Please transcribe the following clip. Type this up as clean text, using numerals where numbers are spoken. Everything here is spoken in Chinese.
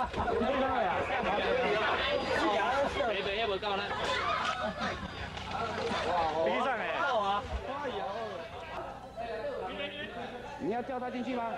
你俾一會夠啦。 飞机上哎。 夠啊！ 你要叫他进去吗？